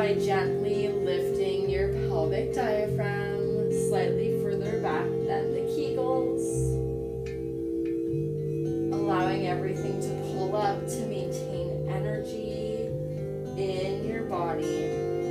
by gently lifting your pelvic diaphragm slightly further back than the Kegels, allowing everything to pull up to maintain energy in your body.